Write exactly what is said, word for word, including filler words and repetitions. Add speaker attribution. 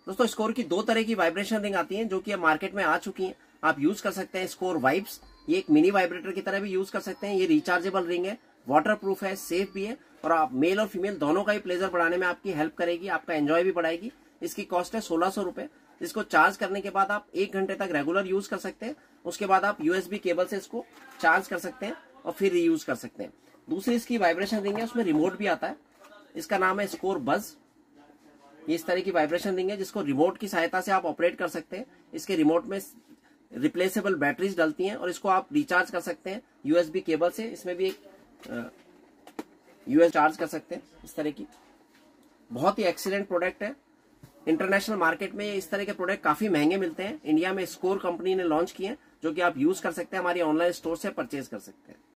Speaker 1: दोस्तों स्कोर की दो तरह की वाइब्रेशन रिंग आती हैं जो कि अब मार्केट में आ चुकी हैं, आप यूज कर सकते हैं। स्कोर वाइब्स, ये एक मिनी वाइब्रेटर की तरह भी यूज कर सकते हैं। ये रिचार्जेबल रिंग है, वाटर प्रूफ है, सेफ भी है और आप मेल और फीमेल दोनों का ही प्लेजर बढ़ाने में आपकी हेल्प करेगी, आपका एंजॉय भी बढ़ाएगी। इसकी कॉस्ट है सोलह सौ रुपए। इसको चार्ज करने के बाद आप एक घंटे तक रेगुलर यूज कर सकते हैं। उसके बाद आप यूएसबी केबल से इसको चार्ज कर सकते हैं और फिर रीयूज कर सकते हैं। दूसरी इसकी वाइब्रेशन रिंग है, उसमें रिमोट भी आता है। इसका नाम है स्कोर बज। ये इस तरह की वाइब्रेशन रिंग है जिसको रिमोट की सहायता से आप ऑपरेट कर सकते हैं। इसके रिमोट में रिप्लेसेबल बैटरीज डलती हैं और इसको आप रिचार्ज कर सकते हैं यूएसबी केबल से। इसमें भी एक यूएस चार्ज कर सकते हैं। इस तरह की बहुत ही एक्सीलेंट प्रोडक्ट है। इंटरनेशनल मार्केट में इस तरह के प्रोडक्ट काफी महंगे मिलते हैं। इंडिया में स्कोर कंपनी ने लॉन्च किए हैं जो कि आप यूज कर सकते हैं, हमारी ऑनलाइन स्टोर से परचेज कर सकते हैं।